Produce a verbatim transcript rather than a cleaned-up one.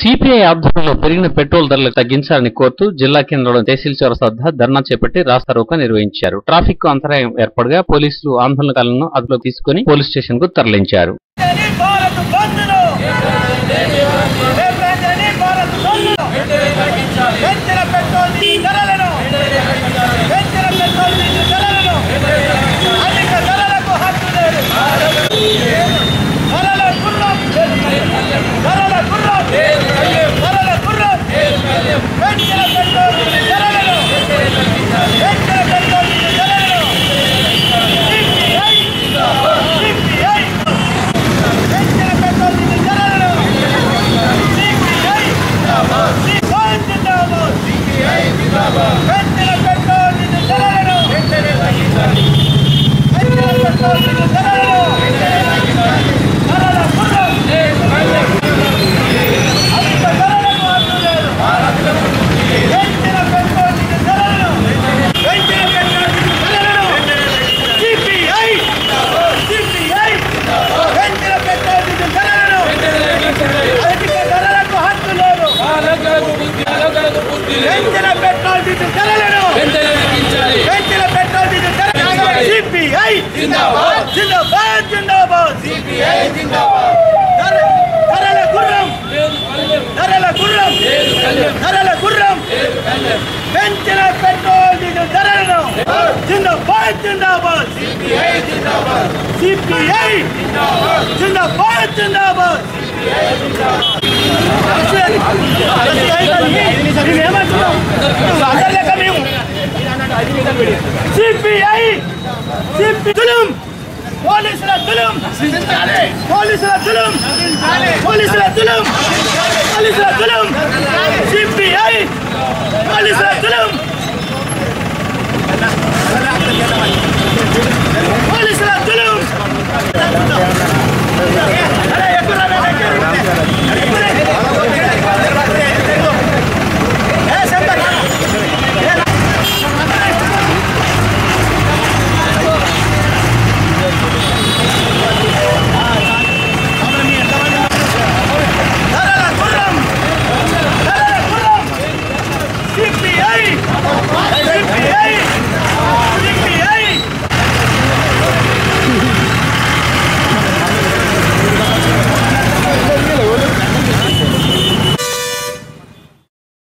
CPI ఆధ్వర్యంలో పెరిగిన petrol ధరలు తగ్గించాలని కోరుతూ జిల్లా కేంద్రంలో తహసీల్ చౌరస్తా వద్ద ధర్నా చేపట్టి రాస్తారోకో నిర్వహించారు. ట్రాఫిక్ కు అంతరాయం ఏర్పడగా పోలీసులు ఆందోళనకారులను అదుపులోకి తీసుకుని పోలీస్ స్టేషన్ కు తరలించారు. जिंदाबाद जिंदाबाद जिंदाबाद सीपीआई जिंदाबाद धरला गुर्रम धरला गुर्रम धरला गुर्रम पेंचना पेट्रोल डीजल धरలను जिंदाबाद जिंदाबाद सीपीआई जिंदाबाद सीपीआई जिंदाबाद जिंदाबाद जिंदाबाद सीपीआई जिंदाबाद सीपीआई जुलूम పోలీసుల జులుం పోలీసుల జులుం పోలీసుల జులుం పోలీసుల జులుం సిపిఐ పోలీసుల జులుం పోలీసుల జులుం